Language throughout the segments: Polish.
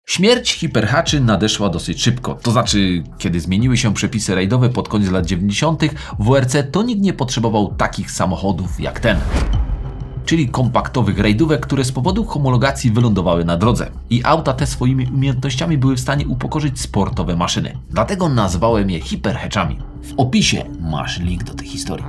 Śmierć hiperhaczy nadeszła dosyć szybko, to znaczy, kiedy zmieniły się przepisy rajdowe pod koniec lat 90. w WRC, to nikt nie potrzebował takich samochodów jak ten. Czyli kompaktowych rajdówek, które z powodu homologacji wylądowały na drodze. I auta te swoimi umiejętnościami były w stanie upokorzyć sportowe maszyny. Dlatego nazwałem je hiperhatchami. W opisie masz link do tej historii.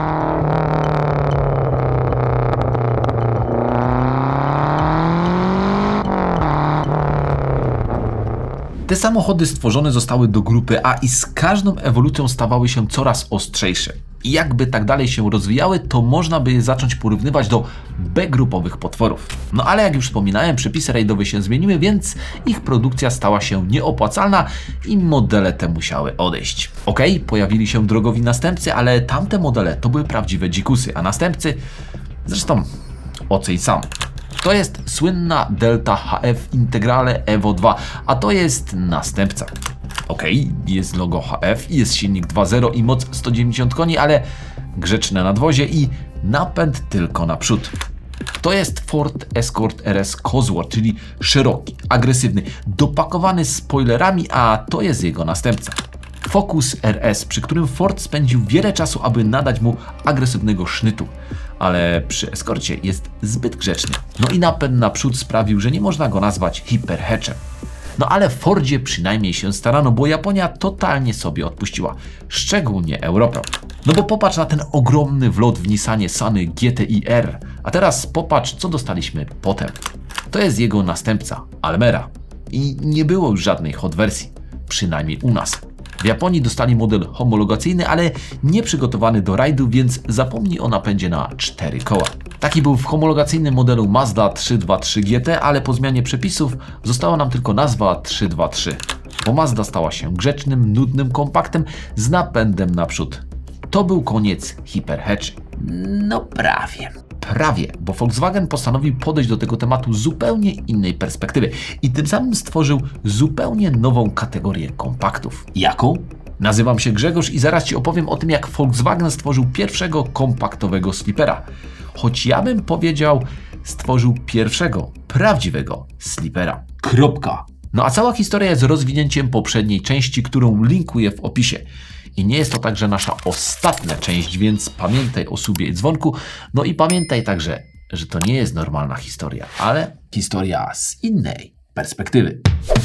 Te samochody stworzone zostały do grupy A i z każdą ewolucją stawały się coraz ostrzejsze. I jakby tak dalej się rozwijały, to można by je zacząć porównywać do B-grupowych potworów. No ale jak już wspominałem, przepisy rajdowe się zmieniły, więc ich produkcja stała się nieopłacalna i modele te musiały odejść. Okej, pojawili się drogowi następcy, ale tamte modele to były prawdziwe dzikusy, a następcy... Zresztą oceń sam. To jest słynna Delta HF Integrale Evo 2, a to jest następca. Okej, jest logo HF, jest silnik 2.0 i moc 190 koni, ale grzeczne nadwozie i napęd tylko naprzód. To jest Ford Escort RS Cosworth, czyli szeroki, agresywny, dopakowany spoilerami, a to jest jego następca. Focus RS, przy którym Ford spędził wiele czasu, aby nadać mu agresywnego sznytu. Ale przy Escorcie jest zbyt grzeczny. No i napęd naprzód sprawił, że nie można go nazwać hiperhatchem. No ale w Fordzie przynajmniej się starano, bo Japonia totalnie sobie odpuściła. Szczególnie Europa. No bo popatrz na ten ogromny wlot w Nissanie Sunny GTI-R. A teraz popatrz, co dostaliśmy potem. To jest jego następca, Almera. I nie było już żadnej hot wersji. Przynajmniej u nas. W Japonii dostali model homologacyjny, ale nie przygotowany do rajdu, więc zapomnij o napędzie na 4 koła. Taki był w homologacyjnym modelu Mazda 323 GT, ale po zmianie przepisów została nam tylko nazwa 323. Bo Mazda stała się grzecznym, nudnym kompaktem z napędem naprzód. To był koniec hiperhatchy. No prawie. Prawie, bo Volkswagen postanowił podejść do tego tematu z zupełnie innej perspektywy i tym samym stworzył zupełnie nową kategorię kompaktów. Jaką? Nazywam się Grzegorz i zaraz Ci opowiem o tym, jak Volkswagen stworzył pierwszego kompaktowego slipera. Choć ja bym powiedział, stworzył pierwszego prawdziwego slipera. Kropka. No a cała historia jest rozwinięciem poprzedniej części, którą linkuję w opisie. I nie jest to także nasza ostatnia część, więc pamiętaj o subie i dzwonku. No i pamiętaj także, że to nie jest normalna historia, ale historia z innej perspektywy.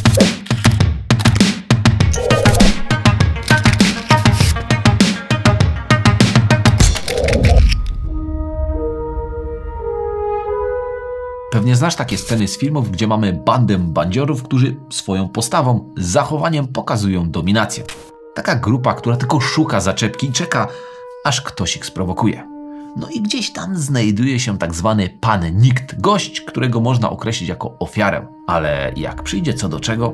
Pewnie znasz takie sceny z filmów, gdzie mamy bandę bandziorów, którzy swoją postawą, zachowaniem pokazują dominację. Taka grupa, która tylko szuka zaczepki i czeka, aż ktoś ich sprowokuje. No i gdzieś tam znajduje się tak zwany pan nikt, gość, którego można określić jako ofiarę. Ale jak przyjdzie co do czego...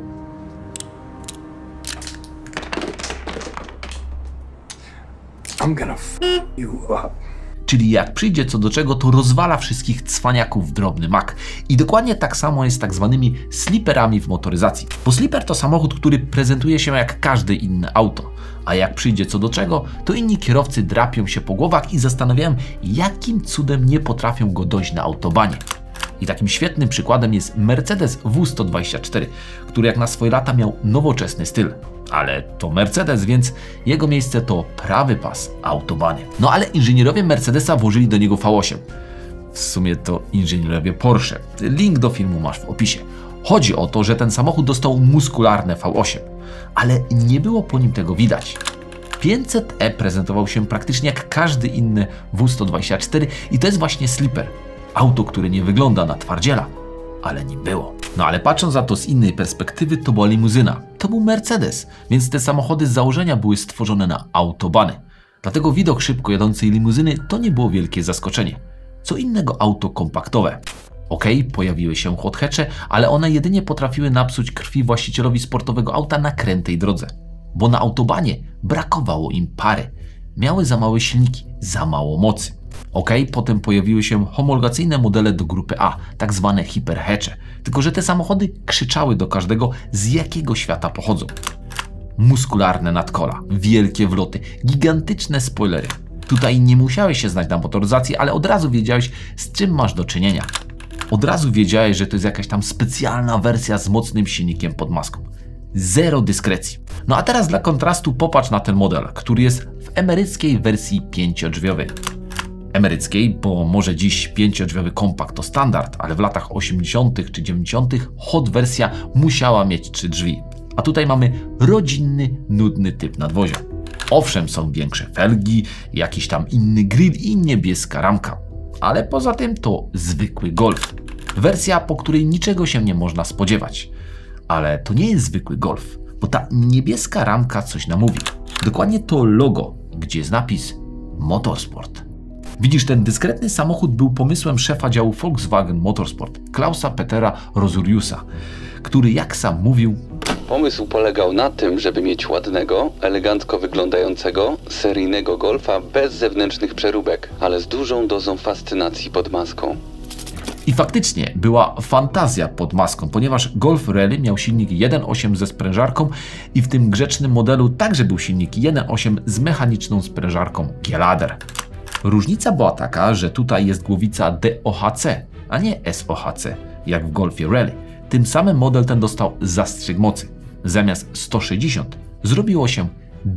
I'm gonna f you up. Czyli jak przyjdzie co do czego, to rozwala wszystkich cwaniaków w drobny mak. I dokładnie tak samo jest z tak zwanymi sliperami w motoryzacji. Bo slipper to samochód, który prezentuje się jak każde inne auto. A jak przyjdzie co do czego, to inni kierowcy drapią się po głowach i zastanawiają, jakim cudem nie potrafią go dojść na autobanie. I takim świetnym przykładem jest Mercedes W124, który jak na swoje lata miał nowoczesny styl. Ale to Mercedes, więc jego miejsce to prawy pas autobany. No ale inżynierowie Mercedesa włożyli do niego V8. W sumie to inżynierowie Porsche. Link do filmu masz w opisie. Chodzi o to, że ten samochód dostał muskularne V8, ale nie było po nim tego widać. 500e prezentował się praktycznie jak każdy inny W124 i to jest właśnie slipper. Auto, które nie wygląda na twardziela, ale nim było. No ale patrząc za to z innej perspektywy, to była limuzyna. To był Mercedes, więc te samochody z założenia były stworzone na autobany. Dlatego widok szybko jadącej limuzyny to nie było wielkie zaskoczenie. Co innego auto kompaktowe. Okej, pojawiły się hot hatche, ale one jedynie potrafiły napsuć krwi właścicielowi sportowego auta na krętej drodze. Bo na autobanie brakowało im pary. Miały za małe silniki, za mało mocy. Potem pojawiły się homologacyjne modele do grupy A, tak zwane hiperhatche. Tylko że te samochody krzyczały do każdego, z jakiego świata pochodzą. Muskularne nadkola, wielkie wloty, gigantyczne spoilery. Tutaj nie musiałeś się znać na motoryzacji, ale od razu wiedziałeś, z czym masz do czynienia. Od razu wiedziałeś, że to jest jakaś tam specjalna wersja z mocnym silnikiem pod maską. Zero dyskrecji. No a teraz dla kontrastu popatrz na ten model, który jest w emeryckiej wersji 5-drzwiowej. Emeryckiej, bo może dziś 5-drzwiowy kompakt to standard, ale w latach 80. czy 90. hot wersja musiała mieć 3 drzwi. A tutaj mamy rodzinny, nudny typ nadwozia. Owszem, są większe felgi, jakiś tam inny grill i niebieska ramka. Ale poza tym to zwykły Golf. Wersja, po której niczego się nie można spodziewać. Ale to nie jest zwykły Golf, bo ta niebieska ramka coś nam mówi. Dokładnie to logo, gdzie jest napis Motorsport. Widzisz, ten dyskretny samochód był pomysłem szefa działu Volkswagen Motorsport, Klausa Petera Rosuriusa, który, jak sam mówił, pomysł polegał na tym, żeby mieć ładnego, elegancko wyglądającego, seryjnego Golfa bez zewnętrznych przeróbek, ale z dużą dozą fascynacji pod maską. I faktycznie była fantazja pod maską, ponieważ Golf Rally miał silnik 1.8 ze sprężarką i w tym grzecznym modelu także był silnik 1.8 z mechaniczną sprężarką G-Ladder. Różnica była taka, że tutaj jest głowica DOHC, a nie SOHC, jak w Golfie Rally. Tym samym model ten dostał zastrzyk mocy. Zamiast 160 zrobiło się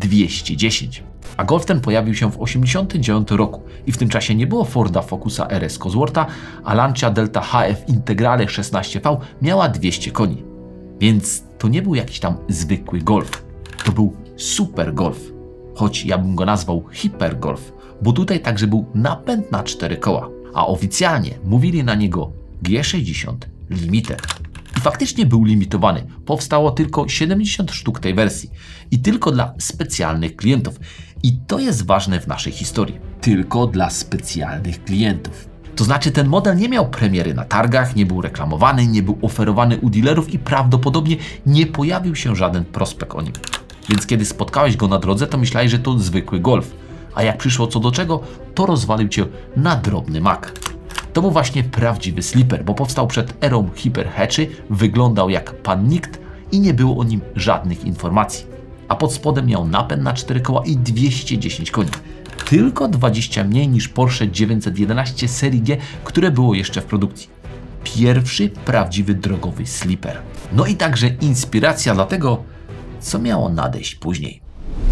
210. A Golf ten pojawił się w 1989 roku i w tym czasie nie było Forda Focusa RS Coswortha, a Lancia Delta HF Integrale 16V miała 200 koni. Więc to nie był jakiś tam zwykły Golf. To był super Golf. Choć ja bym go nazwał hipergolf, bo tutaj także był napęd na 4 koła, a oficjalnie mówili na niego G60 Limited. I faktycznie był limitowany. Powstało tylko 70 sztuk tej wersji i tylko dla specjalnych klientów. I to jest ważne w naszej historii. Tylko dla specjalnych klientów. To znaczy ten model nie miał premiery na targach, nie był reklamowany, nie był oferowany u dealerów i prawdopodobnie nie pojawił się żaden prospekt o nim. Więc kiedy spotkałeś go na drodze, to myślałeś, że to zwykły Golf. A jak przyszło co do czego, to rozwalił cię na drobny mak. To był właśnie prawdziwy sleeper, bo powstał przed erą hiperhatchy, wyglądał jak pan nikt i nie było o nim żadnych informacji. A pod spodem miał napęd na 4 koła i 210 koni. Tylko 20 mniej niż Porsche 911 serii G, które było jeszcze w produkcji. Pierwszy prawdziwy drogowy sleeper. No i także inspiracja dla tego, co miało nadejść później.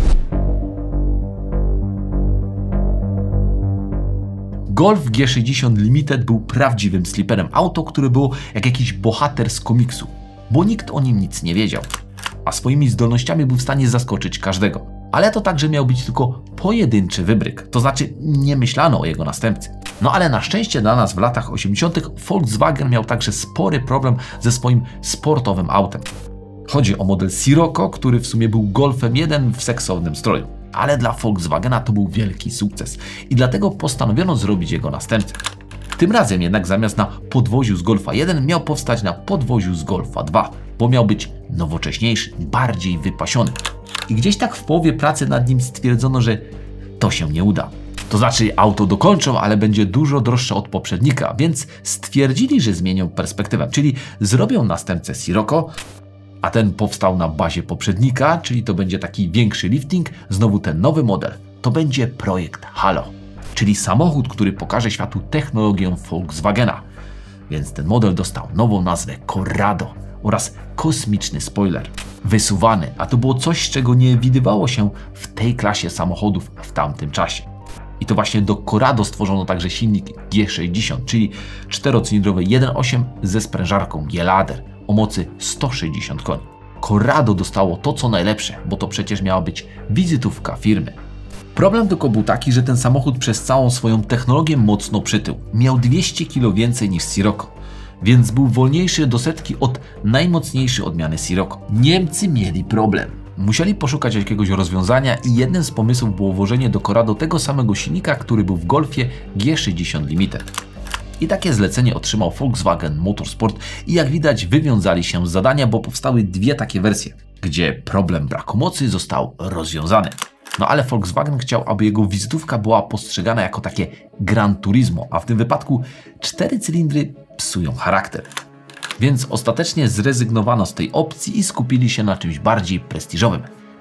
Golf G60 Limited był prawdziwym sleeperem. Auto, które było jak jakiś bohater z komiksu, bo nikt o nim nic nie wiedział. A swoimi zdolnościami był w stanie zaskoczyć każdego. Ale to także miał być tylko pojedynczy wybryk, to znaczy nie myślano o jego następcy. No ale na szczęście dla nas w latach 80. Volkswagen miał także spory problem ze swoim sportowym autem. Chodzi o model Sirocco, który w sumie był Golfem 1 w seksownym stroju. Ale dla Volkswagena to był wielki sukces i dlatego postanowiono zrobić jego następcę. Tym razem jednak zamiast na podwoziu z Golfa 1 miał powstać na podwoziu z Golfa 2, bo miał być nowocześniejszy, bardziej wypasiony. I gdzieś tak w połowie pracy nad nim stwierdzono, że to się nie uda. To znaczy auto dokończą, ale będzie dużo droższe od poprzednika, więc stwierdzili, że zmienią perspektywę, czyli zrobią następcę Sirocco, a ten powstał na bazie poprzednika, czyli to będzie taki większy lifting, znowu ten nowy model. To będzie projekt Halo, czyli samochód, który pokaże światu technologię Volkswagena. Więc ten model dostał nową nazwę Corrado oraz kosmiczny spoiler. Wysuwany, a to było coś, czego nie widywało się w tej klasie samochodów w tamtym czasie. I to właśnie do Corrado stworzono także silnik G60, czyli 4-cylindrowy 1.8 ze sprężarką G-Ladder o mocy 160 koni. Corrado dostało to co najlepsze, bo to przecież miała być wizytówka firmy. Problem tylko był taki, że ten samochód przez całą swoją technologię mocno przytył. Miał 200 kg więcej niż Sirocco, więc był wolniejszy do setki od najmocniejszej odmiany Sirocco. Niemcy mieli problem. Musieli poszukać jakiegoś rozwiązania i jednym z pomysłów było włożenie do Corrado tego samego silnika, który był w Golfie G60 Limited. I takie zlecenie otrzymał Volkswagen Motorsport i jak widać wywiązali się z zadania, bo powstały dwie takie wersje, gdzie problem braku mocy został rozwiązany. No ale Volkswagen chciał, aby jego wizytówka była postrzegana jako takie Gran Turismo, a w tym wypadku 4 cylindry psują charakter. Więc ostatecznie zrezygnowano z tej opcji i skupili się na czymś bardziej prestiżowym.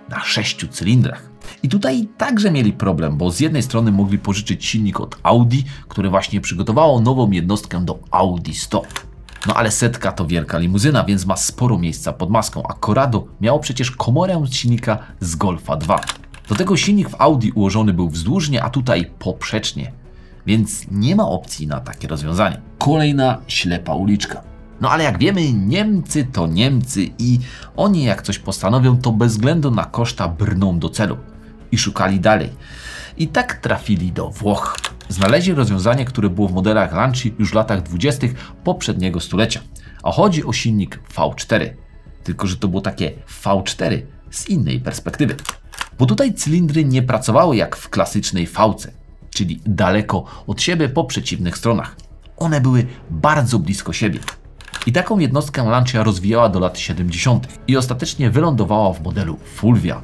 na 6 cylindrach. I tutaj także mieli problem, bo z jednej strony mogli pożyczyć silnik od Audi, które właśnie przygotowało nową jednostkę do Audi 100. No ale setka to wielka limuzyna, więc ma sporo miejsca pod maską, a Corrado miało przecież komorę silnika z Golfa 2. Do tego silnik w Audi ułożony był wzdłużnie, a tutaj poprzecznie, więc nie ma opcji na takie rozwiązanie. Kolejna ślepa uliczka. No ale jak wiemy, Niemcy to Niemcy i oni jak coś postanowią, to bez względu na koszta brną do celu. I szukali dalej. I tak trafili do Włoch. Znaleźli rozwiązanie, które było w modelach Lancia już w latach 20. poprzedniego stulecia. A chodzi o silnik V4. Tylko że to było takie V4 z innej perspektywy. Bo tutaj cylindry nie pracowały jak w klasycznej V-ce, czyli daleko od siebie po przeciwnych stronach. One były bardzo blisko siebie. I taką jednostkę Lancia rozwijała do lat 70. i ostatecznie wylądowała w modelu Fulvia.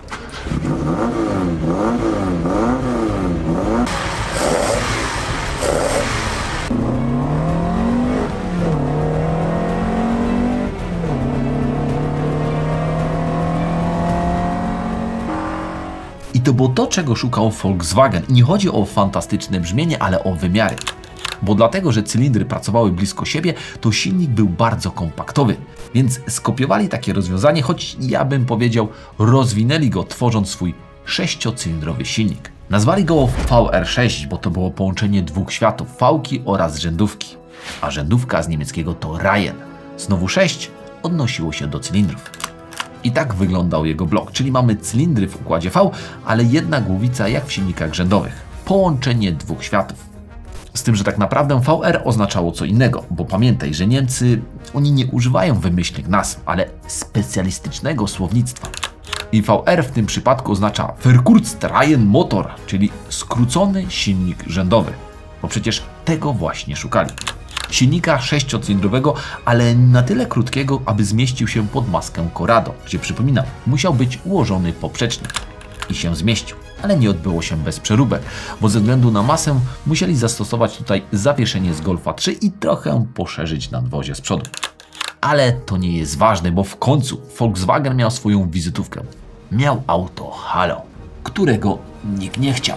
I to było to, czego szukał Volkswagen. I nie chodzi o fantastyczne brzmienie, ale o wymiary. Bo dlatego, że cylindry pracowały blisko siebie, to silnik był bardzo kompaktowy. Więc skopiowali takie rozwiązanie, choć ja bym powiedział, rozwinęli go, tworząc swój 6-cylindrowy silnik. Nazwali go VR6, bo to było połączenie dwóch światów, V-ki oraz rzędówki. A rzędówka z niemieckiego to Reihen. Znowu 6 odnosiło się do cylindrów. I tak wyglądał jego blok, czyli mamy cylindry w układzie V, ale jedna głowica jak w silnikach rzędowych. Połączenie dwóch światów. Z tym, że tak naprawdę VR oznaczało co innego, bo pamiętaj, że Niemcy, oni nie używają wymyślnych nazw, ale specjalistycznego słownictwa. I VR w tym przypadku oznacza Verkurzreihenmotor, czyli skrócony silnik rzędowy, bo przecież tego właśnie szukali. Silnika 6-cylindrowego, ale na tyle krótkiego, aby zmieścił się pod maskę Corrado, gdzie przypominam, musiał być ułożony poprzecznie. I się zmieścił, ale nie odbyło się bez przeróbek, bo ze względu na masę musieli zastosować tutaj zawieszenie z Golfa 3 i trochę poszerzyć nadwozie z przodu. Ale to nie jest ważne, bo w końcu Volkswagen miał swoją wizytówkę. Miał auto Halo, którego nikt nie chciał.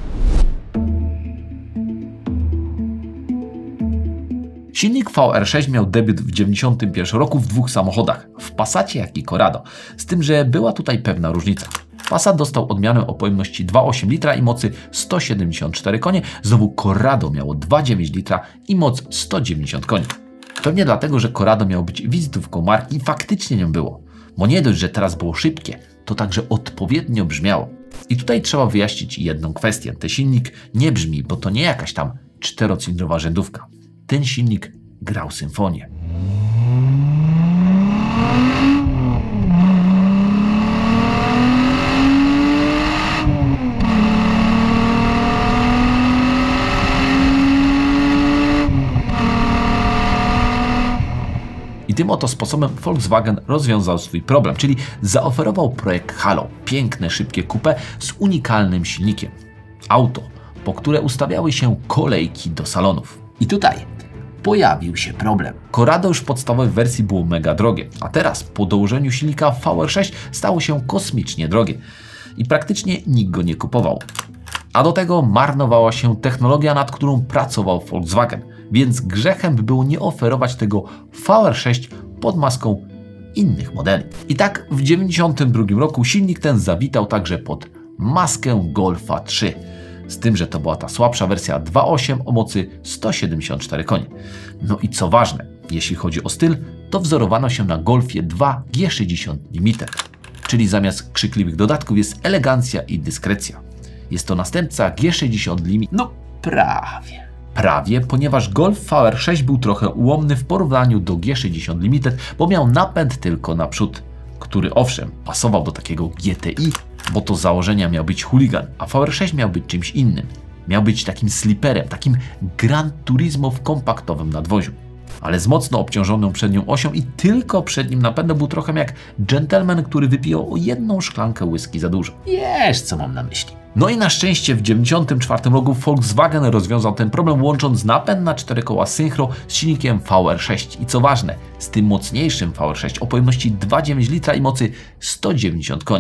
Silnik VR6 miał debiut w 1991 roku w dwóch samochodach, w Passacie jak i Corrado, z tym, że była tutaj pewna różnica. Passat dostał odmianę o pojemności 2,8 litra i mocy 174 konie, znowu Corrado miało 2,9 litra i moc 190 koni. Pewnie dlatego, że Corrado miało być wizytówką marki i faktycznie nią było, bo nie dość, że teraz było szybkie, to także odpowiednio brzmiało. I tutaj trzeba wyjaśnić jedną kwestię. Ten silnik nie brzmi, bo to nie jakaś tam 4-cylindrowa rzędówka. Ten silnik grał symfonię. I tym oto sposobem Volkswagen rozwiązał swój problem, czyli zaoferował projekt Halo, piękne, szybkie coupé z unikalnym silnikiem. Auto, po które ustawiały się kolejki do salonów. I tutaj pojawił się problem. Corrado już w podstawowej wersji było mega drogie, a teraz po dołożeniu silnika VR6 stało się kosmicznie drogie i praktycznie nikt go nie kupował. A do tego marnowała się technologia, nad którą pracował Volkswagen, więc grzechem by było nie oferować tego VR6 pod maską innych modeli. I tak w 1992 roku silnik ten zawitał także pod maskę Golfa 3. Z tym, że to była ta słabsza wersja 2.8 o mocy 174 konie. No i co ważne, jeśli chodzi o styl, to wzorowano się na Golfie 2 G60 Limited. Czyli zamiast krzykliwych dodatków jest elegancja i dyskrecja. Jest to następca G60 Limited. No prawie. Prawie, ponieważ Golf VR6 był trochę ułomny w porównaniu do G60 Limited, bo miał napęd tylko naprzód, który owszem pasował do takiego GTI, bo to z założenia miał być chuligan, a VR6 miał być czymś innym. Miał być takim sliperem, takim Gran Turismo w kompaktowym nadwoziu. Ale z mocno obciążoną przednią osią i tylko przednim napędem był trochę jak gentleman, który wypijał o jedną szklankę whisky za dużo. Wiesz, co mam na myśli. No i na szczęście w 1994 roku Volkswagen rozwiązał ten problem, łącząc napęd na 4 koła synchro z silnikiem VR6 i co ważne, z tym mocniejszym VR6 o pojemności 2,9 litra i mocy 190 koni.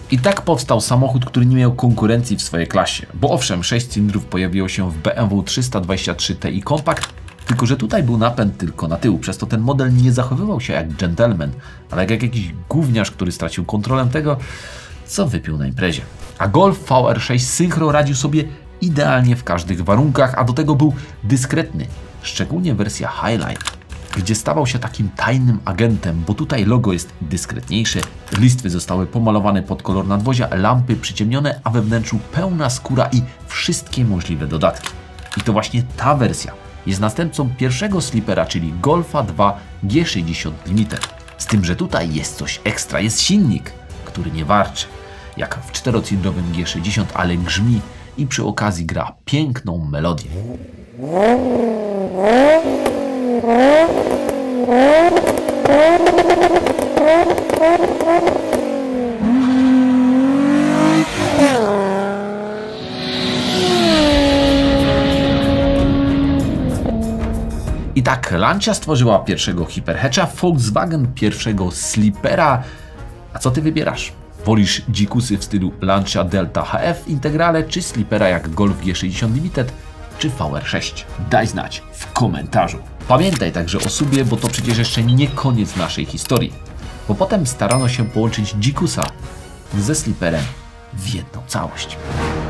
I tak powstał samochód, który nie miał konkurencji w swojej klasie. Bo owszem, 6 cylindrów pojawiło się w BMW 323 Ti Compact, tylko że tutaj był napęd tylko na tył, przez to ten model nie zachowywał się jak gentleman, ale jak jakiś gówniarz, który stracił kontrolę tego, co wypił na imprezie. A Golf VR6 Synchro radził sobie idealnie w każdych warunkach, a do tego był dyskretny, szczególnie wersja Highline, gdzie stawał się takim tajnym agentem, bo tutaj logo jest dyskretniejsze, listwy zostały pomalowane pod kolor nadwozia, lampy przyciemnione, a we wnętrzu pełna skóra i wszystkie możliwe dodatki. I to właśnie ta wersja jest następcą pierwszego slipera, czyli Golfa 2 G60 Limited. Z tym, że tutaj jest coś ekstra, jest silnik, który nie warczy, jak w 4-cylindrowym G60, ale grzmi i przy okazji gra piękną melodię. I tak Lancia stworzyła pierwszego Hyperhatcha, Volkswagen pierwszego Slipera. A co ty wybierasz? Wolisz dzikusy w stylu Lancia Delta HF Integrale, czy Slipera jak Golf G60 Limited, czy VR6? Daj znać w komentarzu. Pamiętaj także o subie, bo to przecież jeszcze nie koniec naszej historii. Bo potem starano się połączyć dzikusa ze Sliperem w jedną całość.